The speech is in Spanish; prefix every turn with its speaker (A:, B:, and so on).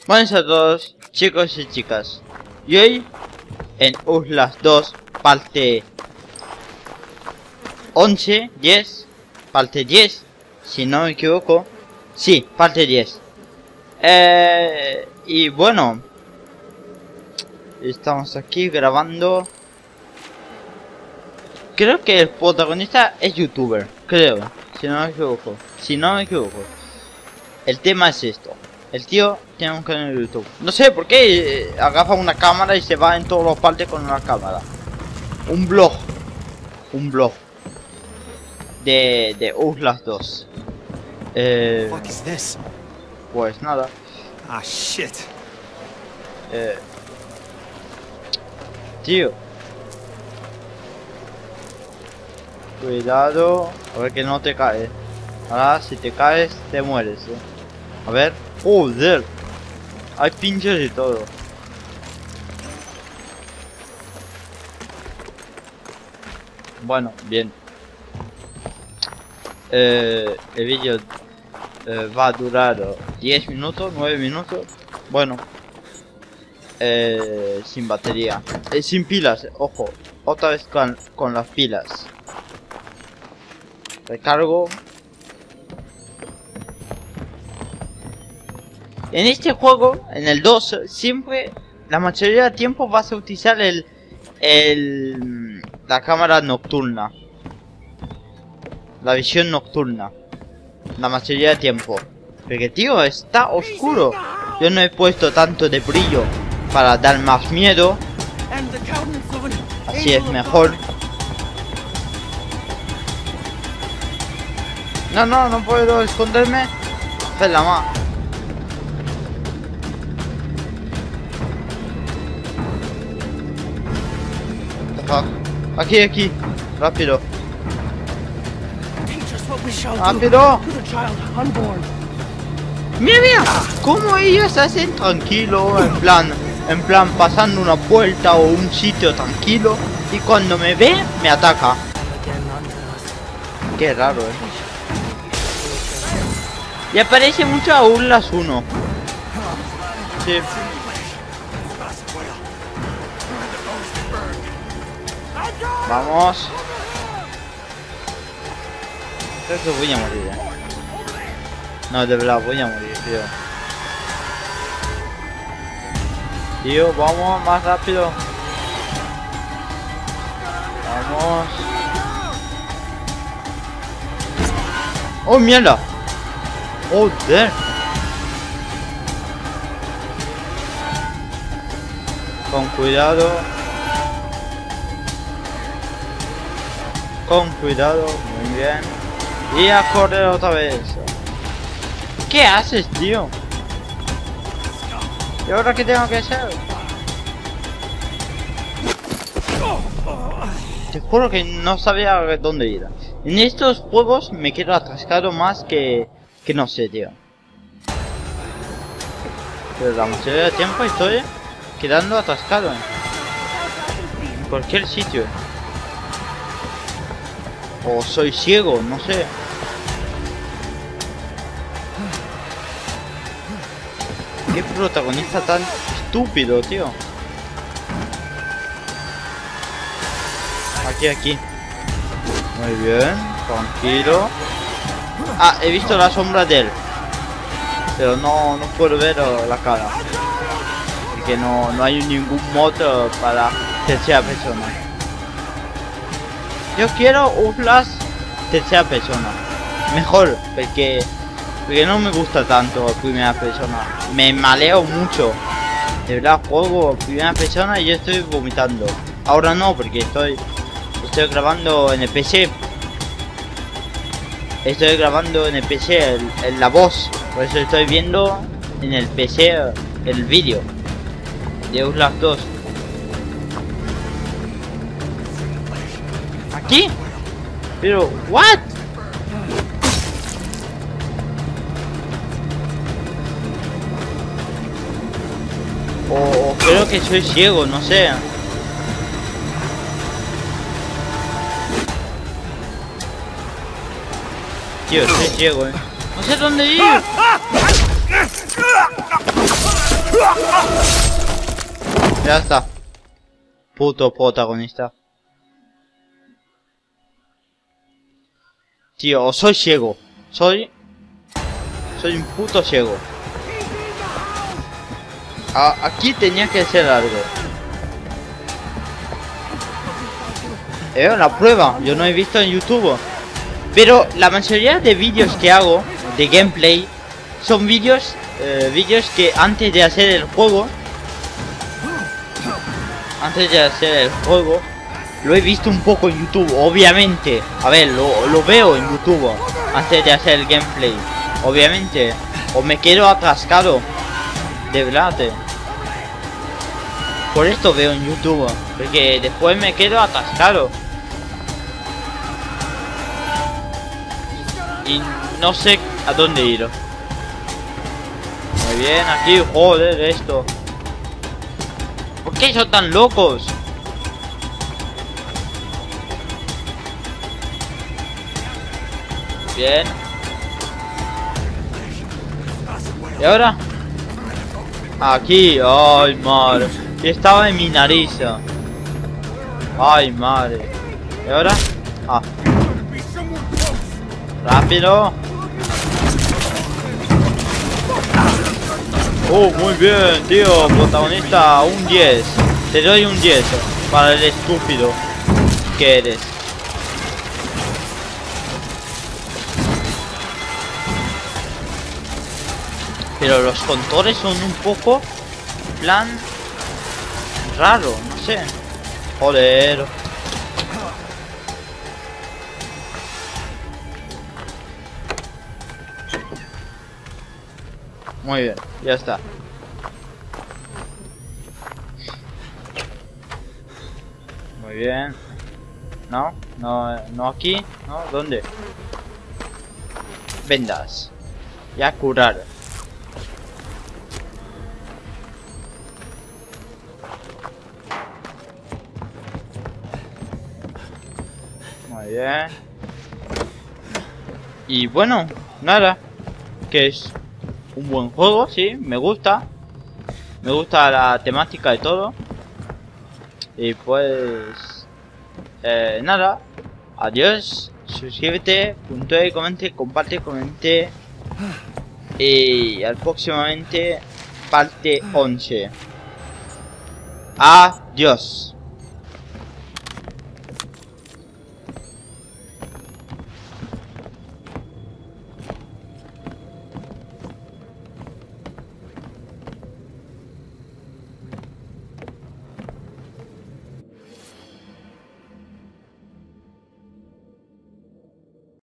A: Buenas a todos, chicos y chicas. Y hoy, en Outlast 2, parte 11, 10, parte 10, si no me equivoco. Sí, parte 10. Y bueno, estamos aquí grabando. Creo que el protagonista es youtuber, creo, si no me equivoco. El tema es esto. El tío tiene un canal de YouTube. No sé por qué agafa una cámara y se va en todas las partes con una cámara. Un blog de Outlast 2. Pues nada.
B: Ah, shit.
A: Tío. Cuidado. A ver que no te caes. Ahora si te caes te mueres, A ver. Joder. Hay pinchos y todo. Bueno, bien. El vídeo va a durar 10 minutos, 9 minutos. Bueno. Sin batería. Sin pilas, ojo. Otra vez con las pilas. Recargo. En este juego, en el 2, siempre, la mayoría del tiempo vas a utilizar la cámara nocturna. La visión nocturna. La mayoría del tiempo. Porque tío, está oscuro. Yo no he puesto tanto de brillo para dar más miedo. Así es mejor. No puedo esconderme. Hacer la más. Aquí, rápido. Rápido. Mira, cómo ellos hacen tranquilo, en plan pasando una puerta o un sitio tranquilo, y cuando me ve, me ataca. Qué raro, Y aparece mucho Outlast 1. Sí. Vamos. Creo que voy a morir, No, de verdad, voy a morir, tío. Tío, vamos más rápido. Vamos. ¡Oh, mierda! ¡Joder! Con cuidado. Con cuidado, muy bien. Y a correr otra vez. ¿Qué haces, tío? ¿Y ahora qué tengo que hacer? Te juro que no sabía dónde ir. En estos juegos me quedo atascado más que no sé, tío. Pero la mayoría del tiempo estoy quedando atascado en cualquier sitio. O soy ciego, no sé. Qué protagonista tan estúpido, tío. Aquí. Muy bien, tranquilo. Ah, he visto la sombra de él. Pero no puedo ver la cara. Porque no hay ningún mod para tercera persona. Yo quiero Outlast tercera persona. Mejor, porque no me gusta tanto primera persona. Me maleo mucho. De verdad, juego primera persona y yo estoy vomitando. Ahora no, porque estoy grabando en el PC. Estoy grabando en el PC la voz. Por eso estoy viendo en el PC el vídeo de Outlast 2. ¿Aquí? Pero, ¿what? O creo que soy ciego, no sé. Tío, soy ciego, No sé dónde ir. Ya está. Puto protagonista. Tío, soy ciego. Soy un puto ciego. Aquí tenía que ser algo. La prueba. Yo no he visto en YouTube. Pero la mayoría de vídeos que hago de gameplay son vídeos que antes de hacer el juego. Lo he visto un poco en YouTube, obviamente. A ver, lo veo en YouTube antes de hacer el gameplay. Obviamente. O me quedo atascado. De verdad. Por esto veo en YouTube. Porque después me quedo atascado. Y no sé a dónde ir. Muy bien, aquí, joder, esto. ¿Por qué son tan locos? Bien. ¿Y ahora? Aquí, ay madre. Y estaba en mi nariz. Ay madre. ¿Y ahora? Ah. Rápido. Muy bien, tío. Protagonista, un 10. Te doy un 10 para el estúpido que eres. Pero los controles son un poco plan raro, no sé. Joder. Muy bien, ya está. Muy bien. No aquí, no, ¿dónde? Vendas. Ya curar. Muy bien. Y bueno, nada. Que es un buen juego, sí, me gusta. Me gusta la temática y todo. Y pues... nada. Adiós. Suscríbete, puntúe, comente, comparte, comente. Y al próximamente parte 11. Adiós.